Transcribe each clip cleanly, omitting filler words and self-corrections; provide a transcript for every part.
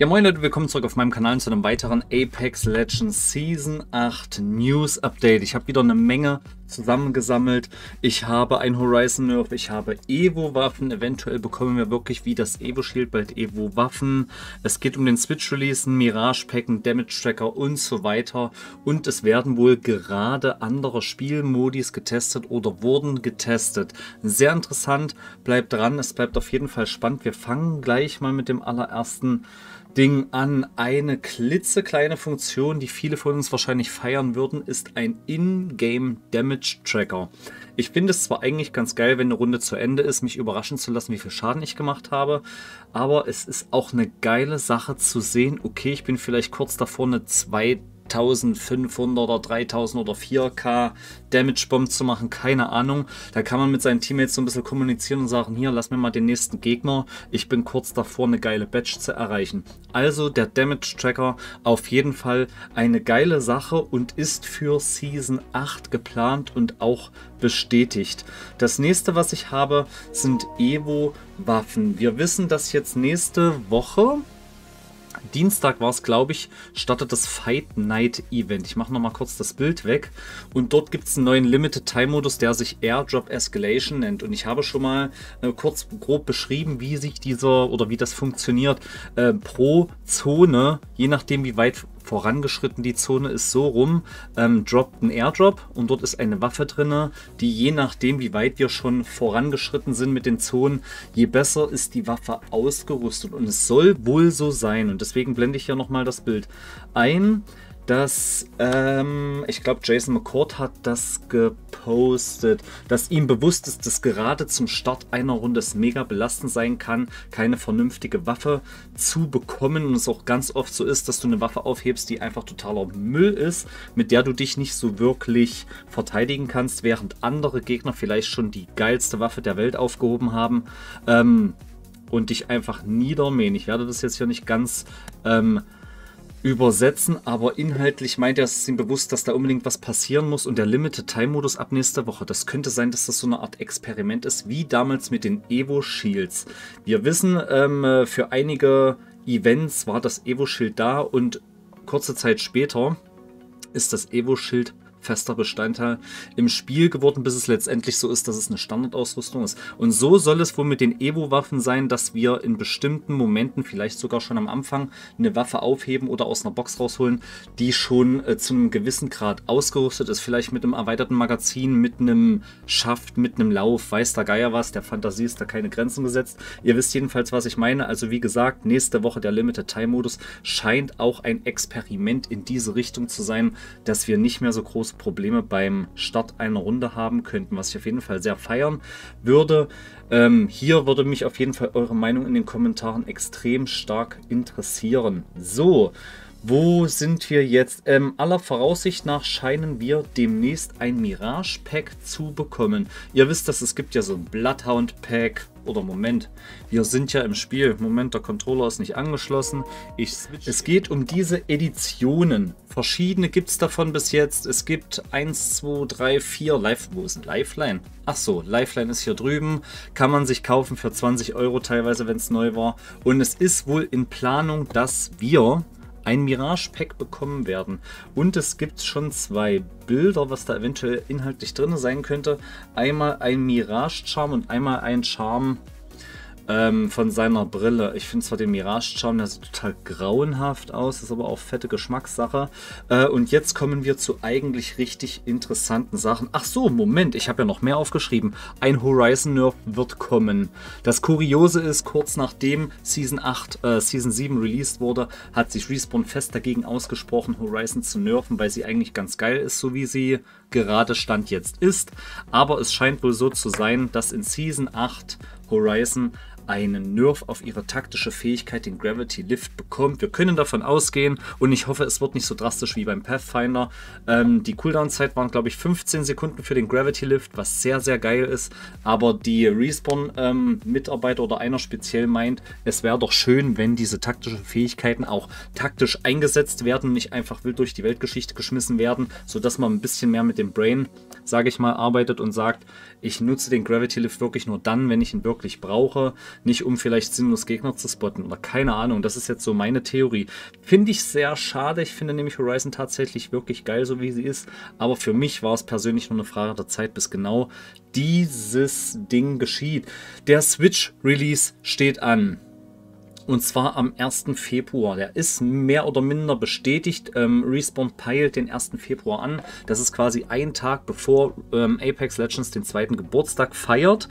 Ja, moin Leute, willkommen zurück auf meinem Kanal zu einem weiteren Apex Legends Season 8 News Update. Ich habe wieder eine Menge zusammengesammelt. Ich habe ein Horizon Nerf, ich habe Evo Waffen, eventuell bekommen wir wirklich wie das Evo Shield bald Evo Waffen. Es geht um den Switch Release, ein Mirage Pack, ein Damage Tracker und so weiter. Und es werden wohl gerade andere Spielmodis getestet oder wurden getestet. Sehr interessant, bleibt dran, es bleibt auf jeden Fall spannend. Wir fangen gleich mal mit dem allerersten Ding an. Eine klitzekleine Funktion, die viele von uns wahrscheinlich feiern würden, ist ein In-Game Damage Tracker. Ich finde es zwar eigentlich ganz geil, wenn eine Runde zu Ende ist, mich überraschen zu lassen, wie viel Schaden ich gemacht habe, aber es ist auch eine geile Sache zu sehen, okay, ich bin vielleicht kurz davor, eine 2500 oder 3000 oder 4K Damage Bomb zu machen, keine Ahnung. Da kann man mit seinen Teammates so ein bisschen kommunizieren und sagen, hier, lass mir mal den nächsten Gegner. Ich bin kurz davor, eine geile Badge zu erreichen. Also der Damage Tracker auf jeden Fall eine geile Sache und ist für Season 8 geplant und auch bestätigt. Das nächste, was ich habe, sind Evo Waffen. Wir wissen, dass jetzt nächste Woche, Dienstag war es, glaube ich, startet das Fight Night Event. Ich mache nochmal kurz das Bild weg. Und dort gibt es einen neuen Limited Time Modus, der sich Airdrop Escalation nennt. Und ich habe schon mal kurz grob beschrieben, wie sich dieser oder wie das funktioniert. Pro Zone, je nachdem wie weit vorangeschritten die Zone ist, so rum, droppt ein Airdrop und dort ist eine Waffe drin, die je nachdem wie weit wir schon vorangeschritten sind mit den Zonen, je besser ist die Waffe ausgerüstet. Und es soll wohl so sein, und deswegen blende ich hier nochmal das Bild ein, dass, ich glaube, Jason McCord hat das gepostet, dass ihm bewusst ist, dass gerade zum Start einer Runde es mega belastend sein kann, keine vernünftige Waffe zu bekommen, und es auch ganz oft so ist, dass du eine Waffe aufhebst, die einfach totaler Müll ist, mit der du dich nicht so wirklich verteidigen kannst, während andere Gegner vielleicht schon die geilste Waffe der Welt aufgehoben haben und dich einfach niedermähen. Ich werde das jetzt hier nicht ganz übersetzen, aber inhaltlich meint er, es ist ihm bewusst, dass da unbedingt was passieren muss, und der Limited Time Modus ab nächster Woche, das könnte sein, dass das so eine Art Experiment ist, wie damals mit den Evo Shields. Wir wissen, für einige Events war das Evo Shield da, und kurze Zeit später ist das Evo Shield fester Bestandteil im Spiel geworden, bis es letztendlich so ist, dass es eine Standardausrüstung ist. Und so soll es wohl mit den Evo-Waffen sein, dass wir in bestimmten Momenten, vielleicht sogar schon am Anfang, eine Waffe aufheben oder aus einer Box rausholen, die schon zu einem gewissen Grad ausgerüstet ist, vielleicht mit einem erweiterten Magazin, mit einem Schaft, mit einem Lauf, weiß der Geier was, der Fantasie ist da keine Grenzen gesetzt. Ihr wisst jedenfalls, was ich meine. Also wie gesagt, nächste Woche der Limited Time Modus scheint auch ein Experiment in diese Richtung zu sein, dass wir nicht mehr so große Probleme beim Start einer Runde haben könnten, was ich auf jeden Fall sehr feiern würde. Hier würde mich auf jeden Fall eure Meinung in den Kommentaren extrem stark interessieren. So, wo sind wir jetzt? Aller Voraussicht nach scheinen wir demnächst ein Mirage Pack zu bekommen. Ihr wisst, dass es gibt ja so ein Bloodhound Pack. Oder Moment, wir sind ja im Spiel. Moment, der Controller ist nicht angeschlossen. Es geht um diese Editionen. Verschiedene gibt es davon bis jetzt. Es gibt 1, 2, 3, 4. Wo ist Lifeline? Ach so, Lifeline ist hier drüben. Kann man sich kaufen für 20 € teilweise, wenn es neu war. Und es ist wohl in Planung, dass wir ein Mirage Pack bekommen werden. Und es gibt schon zwei Bilder, was da eventuell inhaltlich drin sein könnte. Einmal ein Mirage Charm und einmal ein Charm von seiner Brille. Ich finde zwar den Mirage Charm, der sieht total grauenhaft aus, ist aber auch fette Geschmackssache. Und jetzt kommen wir zu eigentlich richtig interessanten Sachen. Ach so, Moment, ich habe ja noch mehr aufgeschrieben. Ein Horizon Nerf wird kommen. Das Kuriose ist, kurz nachdem Season 7 released wurde, hat sich Respawn fest dagegen ausgesprochen, Horizon zu nerven, weil sie eigentlich ganz geil ist, so wie sie gerade Stand jetzt ist. Aber es scheint wohl so zu sein, dass in Season 8 Horizon einen Nerf auf ihre taktische Fähigkeit, den Gravity Lift, bekommt. Wir können davon ausgehen, und ich hoffe, es wird nicht so drastisch wie beim Pathfinder. Die Cooldown-Zeit waren, glaube ich, 15 Sekunden für den Gravity Lift, was sehr, sehr geil ist. Aber die Respawn-Mitarbeiter oder einer speziell meint, es wäre doch schön, wenn diese taktischen Fähigkeiten auch taktisch eingesetzt werden, nicht einfach wild durch die Weltgeschichte geschmissen werden, sodass man ein bisschen mehr mit dem Brain, sage ich mal, arbeitet und sagt, ich nutze den Gravity Lift wirklich nur dann, wenn ich ihn wirklich brauche. nicht um vielleicht sinnlos Gegner zu spotten oder keine Ahnung. Das ist jetzt so meine Theorie. Finde ich sehr schade. Ich finde nämlich Horizon tatsächlich wirklich geil, so wie sie ist. Aber für mich war es persönlich nur eine Frage der Zeit, bis genau dieses Ding geschieht. Der Switch-Release steht an. Und zwar am 1. Februar. Der ist mehr oder minder bestätigt. Respawn peilt den 1. Februar an. Das ist quasi ein Tag bevor Apex Legends den 2. Geburtstag feiert.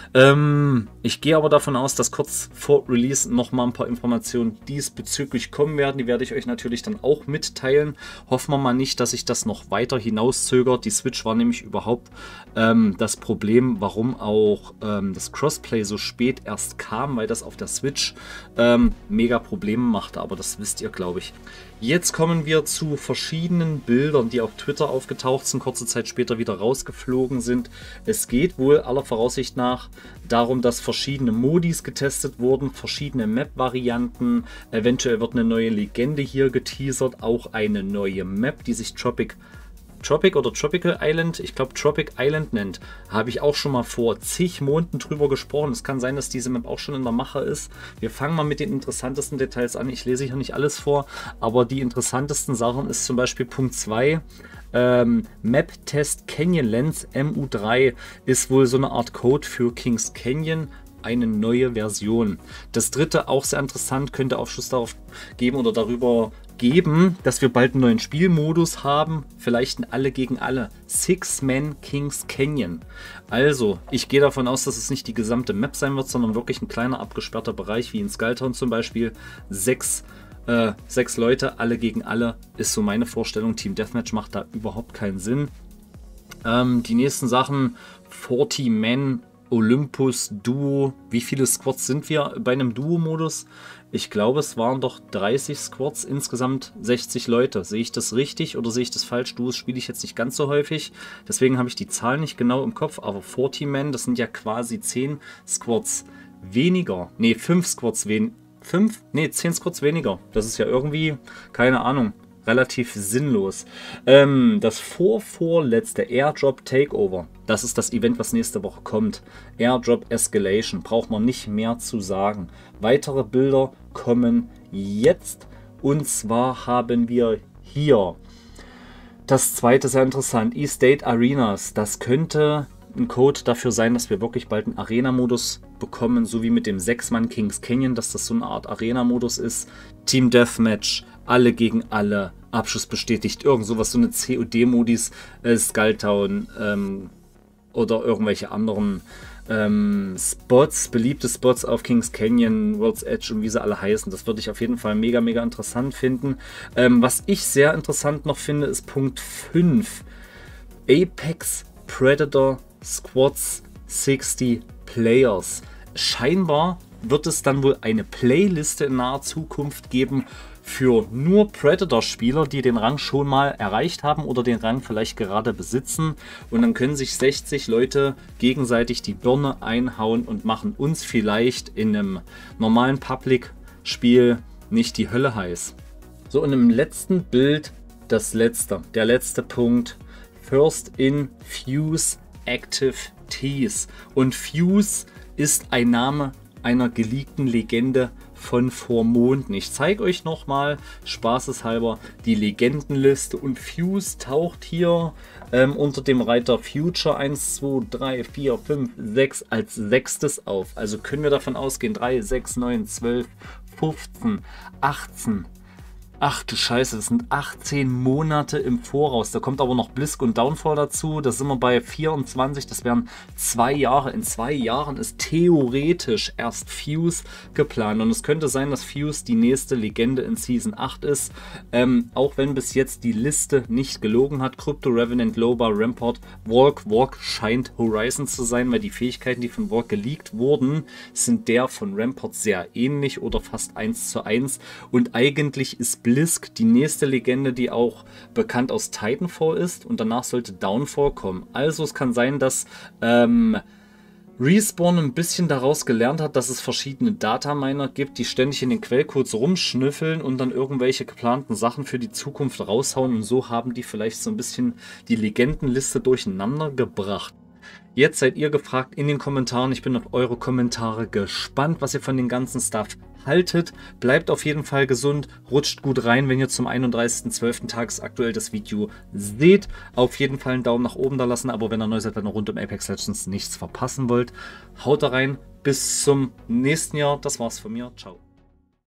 Ich gehe aber davon aus, dass kurz vor Release nochmal ein paar Informationen diesbezüglich kommen werden. Die werde ich euch natürlich dann auch mitteilen. Hoffen wir mal nicht, dass sich das noch weiter hinauszögert. Die Switch war nämlich überhaupt das Problem, warum auch das Crossplay so spät erst kam, weil das auf der Switch mega Probleme machte, aber das wisst ihr, glaube ich. Jetzt kommen wir zu verschiedenen Bildern, die auf Twitter aufgetaucht sind, kurze Zeit später wieder rausgeflogen sind. Es geht wohl aller Voraussicht nach darum, dass verschiedene Modis getestet wurden, verschiedene Map-Varianten, eventuell wird eine neue Legende hier geteasert, auch eine neue Map, die sich Tropic oder Tropical Island, ich glaube Tropic Island nennt, habe ich auch schon mal vor zig Monaten drüber gesprochen. Es kann sein, dass diese Map auch schon in der Mache ist. Wir fangen mal mit den interessantesten Details an. Ich lese hier nicht alles vor, aber die interessantesten Sachen ist zum Beispiel Punkt 2. Map Test Canyonlands MU3 ist wohl so eine Art Code für Kings Canyon. Eine neue Version. Das dritte, auch sehr interessant, könnte Aufschluss darauf geben oder darüber geben, dass wir bald einen neuen Spielmodus haben. Vielleicht ein Alle gegen Alle. Six-Man Kings Canyon. Also, ich gehe davon aus, dass es nicht die gesamte Map sein wird, sondern wirklich ein kleiner abgesperrter Bereich, wie in Skulltown zum Beispiel. Sechs Leute, Alle gegen Alle, ist so meine Vorstellung. Team Deathmatch macht da überhaupt keinen Sinn. Die nächsten Sachen, 40 Men Olympus Duo. Wie viele Squads sind wir bei einem Duo-Modus? Ich glaube, es waren doch 30 Squads, insgesamt 60 Leute. Sehe ich das richtig oder sehe ich das falsch? Duos spiele ich jetzt nicht ganz so häufig, deswegen habe ich die Zahl nicht genau im Kopf, aber 40 Men, das sind ja quasi 10 Squads weniger. Ne, 5 Squads weniger. 10 Squads weniger. Das ist ja irgendwie, keine Ahnung, relativ sinnlos. Das vorletzte Airdrop Takeover, das ist das Event, was nächste Woche kommt. Airdrop Escalation, braucht man nicht mehr zu sagen. Weitere Bilder kommen jetzt, und zwar haben wir hier das zweite, sehr interessant, E-State Arenas. Das könnte ein Code dafür sein, dass wir wirklich bald einen Arena-Modus bekommen, so wie mit dem 6-Mann Kings Canyon, dass das so eine Art Arena-Modus ist. Team Deathmatch, Alle gegen Alle, Abschluss bestätigt, irgend sowas, so eine COD-Modis, Skulltown oder irgendwelche anderen Spots, beliebte Spots auf Kings Canyon, World's Edge und wie sie alle heißen. Das würde ich auf jeden Fall mega, mega interessant finden. Was ich sehr interessant noch finde, ist Punkt 5. Apex Predator Squads 60 Players. Scheinbar wird es dann wohl eine Playliste in naher Zukunft geben für nur Predator-Spieler, die den Rang schon mal erreicht haben oder den Rang vielleicht gerade besitzen. Und dann können sich 60 Leute gegenseitig die Birne einhauen und machen uns vielleicht in einem normalen Public-Spiel nicht die Hölle heiß. So, und im letzten Bild der letzte Punkt. First in Fuse Active Tease. Und Fuse ist ein Name einer geleakten Legende von vor Monaten. Ich zeige euch nochmal spaßeshalber die Legendenliste, und Fuse taucht hier unter dem Reiter Future 1, 2, 3, 4, 5, 6 als sechstes auf. Also können wir davon ausgehen, 3, 6, 9, 12, 15, 18. Ach du Scheiße, das sind 18 Monate im Voraus. Da kommt aber noch Blisk und Downfall dazu. Da sind wir bei 24. Das wären 2 Jahre. In 2 Jahren ist theoretisch erst Fuse geplant. Und es könnte sein, dass Fuse die nächste Legende in Season 8 ist. Auch wenn bis jetzt die Liste nicht gelogen hat. Crypto, Revenant, Loba, Rampart, Walk scheint Horizon zu sein, weil die Fähigkeiten, die von Walk geleakt wurden, sind der von Rampart sehr ähnlich oder fast 1:1. Und eigentlich ist Blisk die nächste Legende, die auch bekannt aus Titanfall ist, und danach sollte Downfall kommen. Also es kann sein, dass Respawn ein bisschen daraus gelernt hat, dass es verschiedene Dataminer gibt, die ständig in den Quellcodes rumschnüffeln und dann irgendwelche geplanten Sachen für die Zukunft raushauen, und so haben die vielleicht so ein bisschen die Legendenliste durcheinander gebracht. Jetzt seid ihr gefragt in den Kommentaren. Ich bin auf eure Kommentare gespannt, was ihr von den ganzen Stuff haltet. Bleibt auf jeden Fall gesund, rutscht gut rein, wenn ihr zum 31.12. tagesaktuell das Video seht. Auf jeden Fall einen Daumen nach oben da lassen, aber wenn ihr neu seid, wenn ihr rund um Apex Legends nichts verpassen wollt, haut da rein. Bis zum nächsten Jahr. Das war's von mir. Ciao.